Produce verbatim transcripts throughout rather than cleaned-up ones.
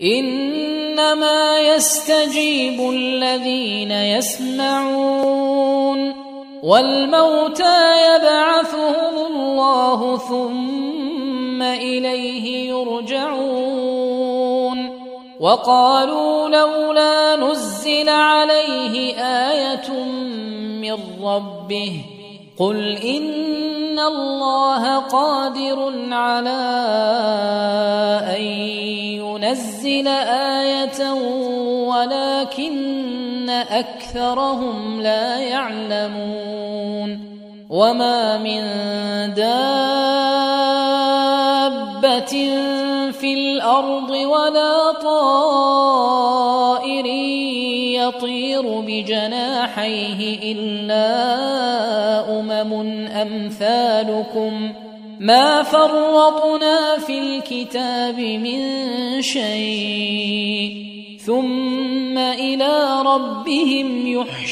إنما يستجيب الذين يسمعون والموتى يبعثهم الله ثم إليه يرجعون وقالوا لولا نزل عليه آية من ربه قل إن الله قادر على أن ينزل آية ولكن أكثرهم لا يعلمون وما من دابة في الأرض ولا طائر يطير بجناحيه إلا أمم أمثالكم ما فرطنا في الكتاب من شيء ثم إلى ربهم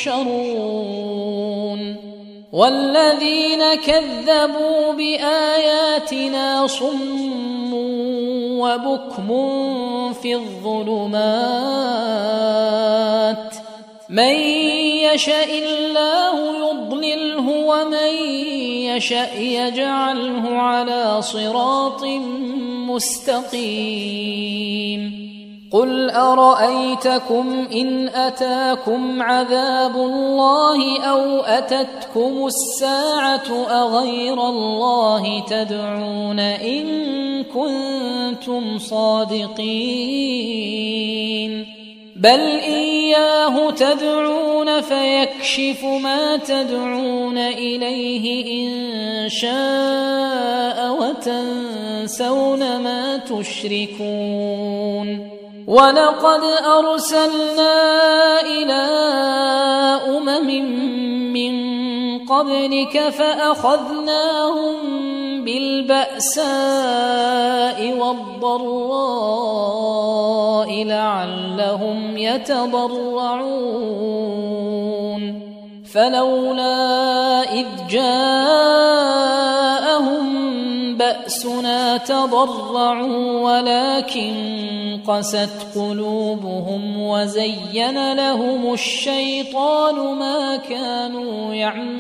يحشرون والذين كذبوا بآياتنا صم وبكم في الظلمات من يشاء الله يضلله ومن يشاء يجعله على صراط مستقيم قل أرأيتكم إن أتاكم عذاب الله أو أتتكم الساعة أغير الله تدعون إن كنتم صادقين بل إياه تدعون فيكشف ما تدعون إليه إن شاء وتنسون ما تشركون ولقد أرسلنا إلى أمم من قبلك فأخذناهم بالبأساء والضراء لعلهم يتضرعون فلولا إذ جاءهم بأسنا تضرعوا ولكن قست قلوبهم وزين لهم الشيطان ما كانوا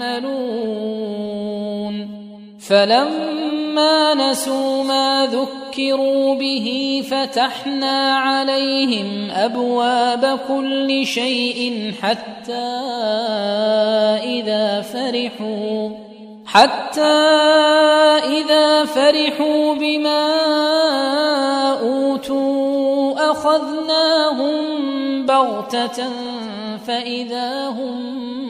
يعملون فلما نسوا ما ذكروا به فتحنا عليهم أبواب كل شيء حتى إذا فرحوا حتى إذا فرحوا بما أوتوا أخذناهم بغتة فإذا هم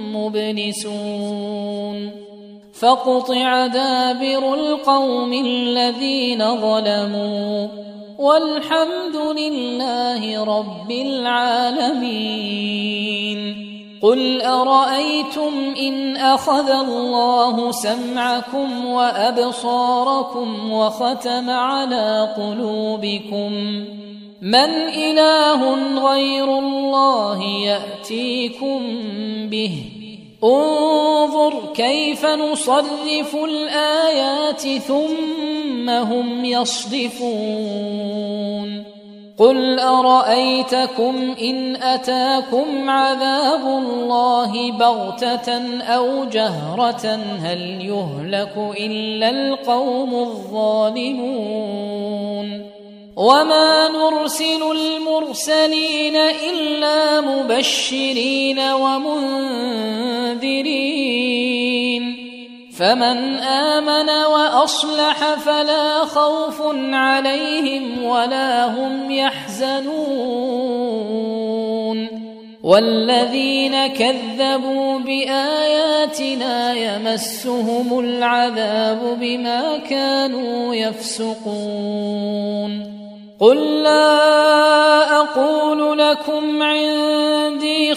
مبلسون فقطع دابر القوم الذين ظلموا والحمد لله رب العالمين قل أرأيتم إن أخذ الله سمعكم وأبصاركم وختم على قلوبكم من إله غير الله يأتيكم به انظر كيف نصرف الآيات ثم هم يصدفون قل أرأيتكم إن أتاكم عذاب الله بغتة أو جهرة هل يهلك إلا القوم الظالمون وما نرسل المرسلين إلا مبشرين ومنذرين فمن آمن وأصلح فلا خوف عليهم ولا هم يحزنون والذين كذبوا بآياتنا يمسهم العذاب بما كانوا يفسقون قل لا أقول لكم عندي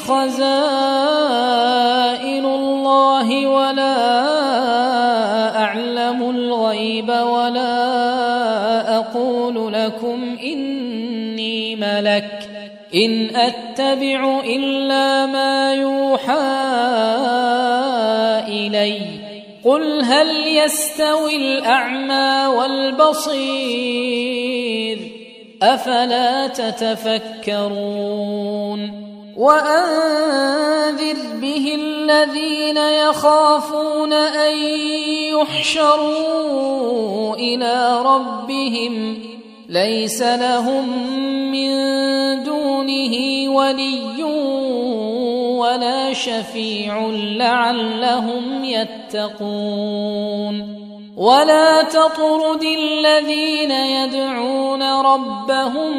خزائن الله ولا أعلم الغيب ولا أقول لكم إني ملك إن أتبع إلا ما يوحى إلي قل هل يستوي الأعمى والبصير أفلا تتفكرون وأنذر به الذين يخافون أن يحشروا إلى ربهم ليس لهم من دونه ولي ولا شفيع لعلهم يتقون ولا تطرد الذين يدعون ربهم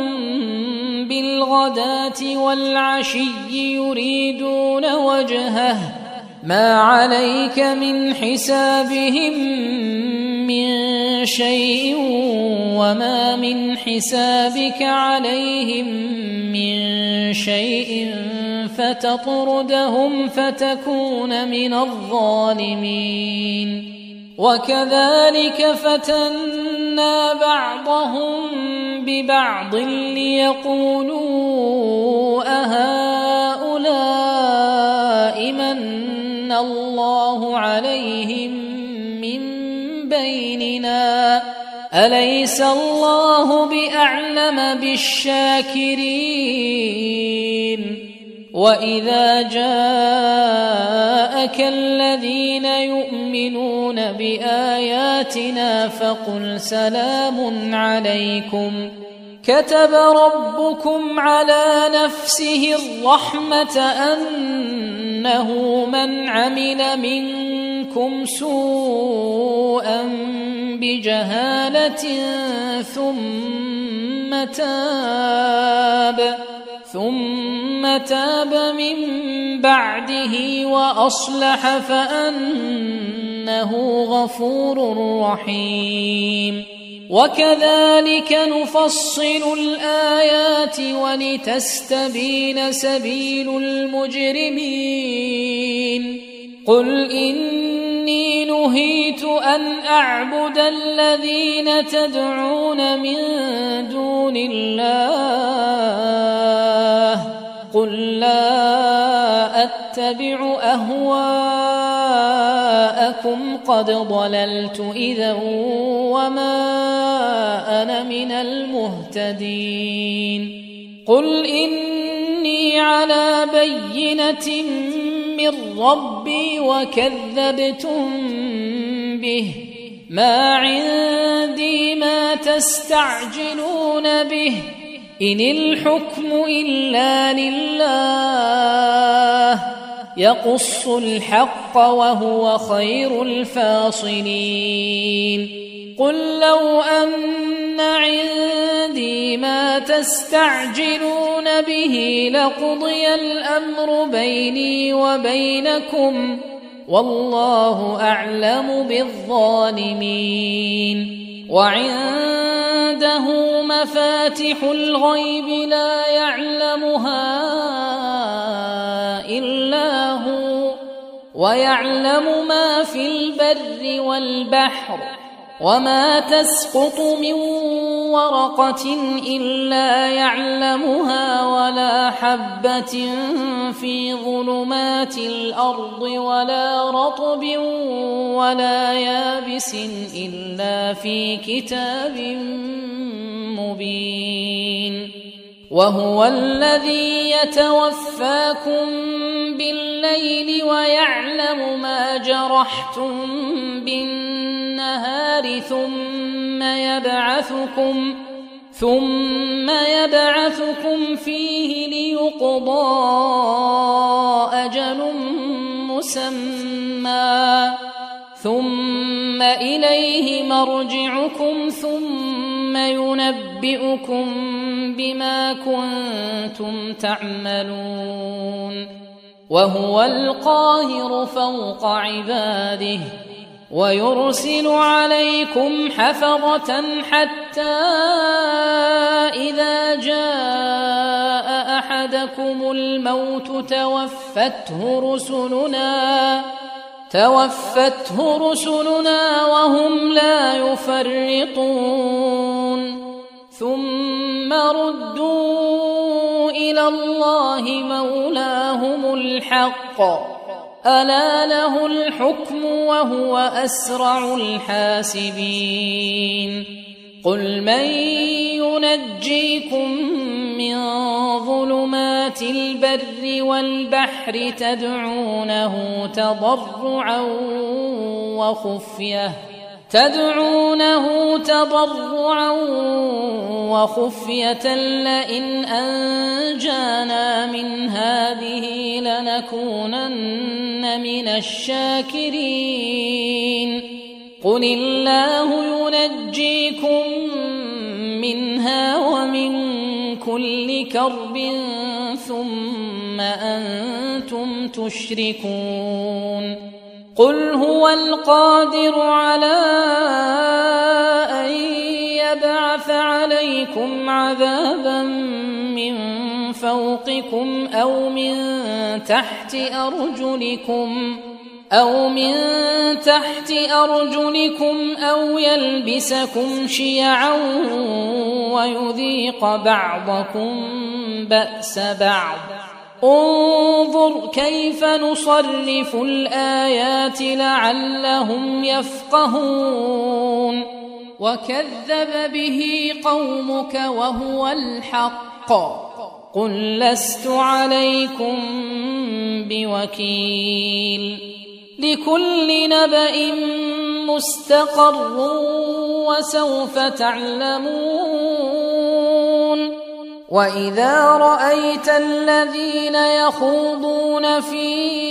بالغداة والعشي يريدون وجهه ما عليك من حسابهم من شيء وما من حسابك عليهم من شيء فتطردهم فتكون من الظالمين وكذلك فتنا بعضهم ببعض ليقولوا أهؤلاء من الله عليهم من بيننا أليس الله بأعلم بالشاكرين وإذا جاءك الذين يؤمنون بآياتنا فقل سلام عليكم كتب ربكم على نفسه الرحمة أنه من عمل منكم سوءا بجهالة ثم تاب ثم تاب من بعده وأصلح فأنه غفور رحيم وكذلك نفصل الآيات ولتستبين سبيل المجرمين قل إني نهيت أن أعبد الذين تدعون من دون الله قل لا أتبع أهواءكم قد ضللت إذا وما أنا من المهتدين قل إني على بينة من ربي وكذبتم به ما عندي ما تستعجلون به إن الحكم إلا لله يقص الحق وهو خير الفاصلين قل لو أن عندي ما تستعجلون به لقضي الأمر بيني وبينكم والله أعلم بالظالمين وعنده مفاتح الغيب لا يعلمها إلا هو ويعلم ما في البر والبحر وما تسقط من ورقة إلا يعلمها ولا حبة في ظلمات الأرض ولا رطب ولا يابس إلا في كتاب مبين وهو الذي يتوفاكم بالليل ويعلم ما جرحتم بالنهار ثم يبعثكم ثم يبعثكم فيه ليقضى أجل مسمى ثم إليه مرجعكم ثم ينبئكم بما كنتم تعملون وهو القاهر فوق عباده ويرسل عليكم حفظة حتى إذا جاء أحدكم الموت توفته رسلنا توفته رسلنا وهم لا يفرطون ثم ردوا إلى الله مولاهم الحق ألا له الحكم وهو أسرع الحاسبين قل من ينجيكم من ظلمات البر والبحر تدعونه تضرعا وخفية تدعونه تضرعا وخفية لئن أنجانا من هذه لنكونن من الشاكرين قل الله ينجيكم منها ومن كل كرب ثم أنتم تشركون قل هو القادر على أن يبعث عليكم عذابا من فوقكم أو من تحت أرجلكم أو من تحت أرجلكم أو يلبسكم شيعا ويذيق بعضكم بأس بعض انظر كيف نصرف الآيات لعلهم يفقهون وكذب به قومك وهو الحق قل لست عليكم بوكيل لكل نبأ مستقر وسوف تعلمون وإذا رأيت الذين يخوضون في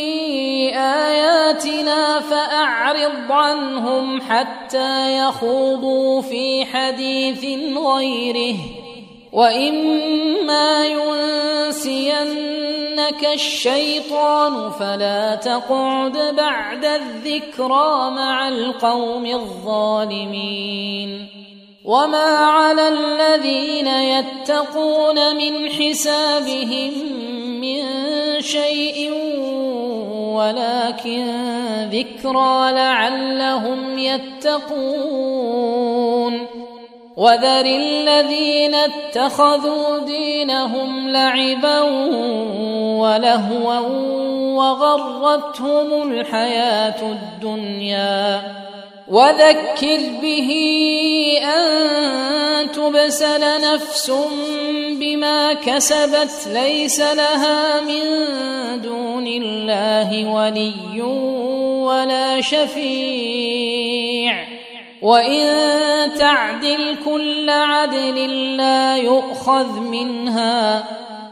آياتنا فأعرض عنهم حتى يخوضوا في حديث غيره وإما ينسينك الشيطان فلا تقعد بعد الذكرى مع القوم الظالمين وما على الذين يتقون من حسابهم من شيء ولكن ذكرى لعلهم يتقون وذر الذين اتخذوا دينهم لعبا ولهوا وغرتهم الحياة الدنيا وذكر به أن تبسل نفس بما كسبت ليس لها من دون الله ولي ولا شفيع وإن تعدل كل عدل لا يؤخذ منها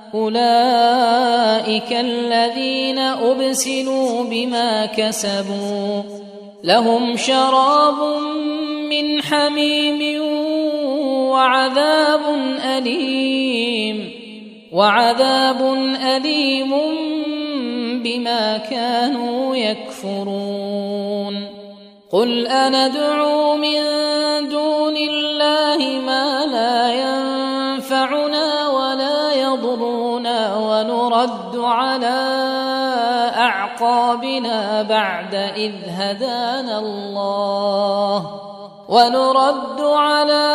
أولئك الذين أبسلوا بما كسبوا لهم شراب من حميم وعذاب أليم وعذاب أليم بما كانوا يكفرون قل أندعو من دون الله ما لا ينفعنا ولا يضرنا ونرد على أعقابنا بعد إذ هدانا الله ونرد على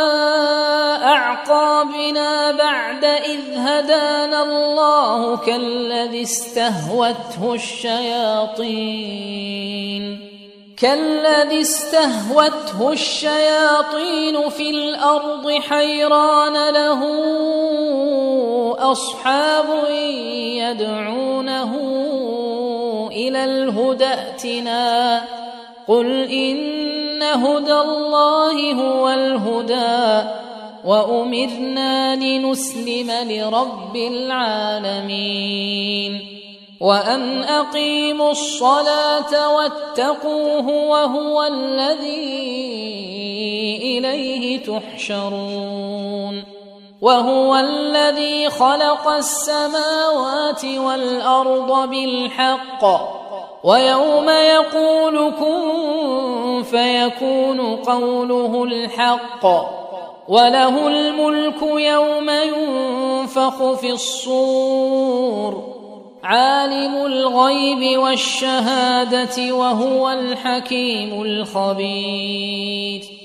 أعقابنا بعد إذ هدانا الله كالذي استهوته الشياطين كالذي استهوته الشياطين في الأرض حيران له أصحاب يدعونه إلى الهدى ائتنا قل إن هدى الله هو الهدى وأمرنا لنسلم لرب العالمين وأن أقيموا الصلاة واتقوه وهو الذي إليه تحشرون وهو الذي خلق السماوات والأرض بالحق ويوم يقول كن فيكون قوله الحق وله الملك يوم ينفخ في الصور عالم الغيب والشهادة وهو الحكيم الخبير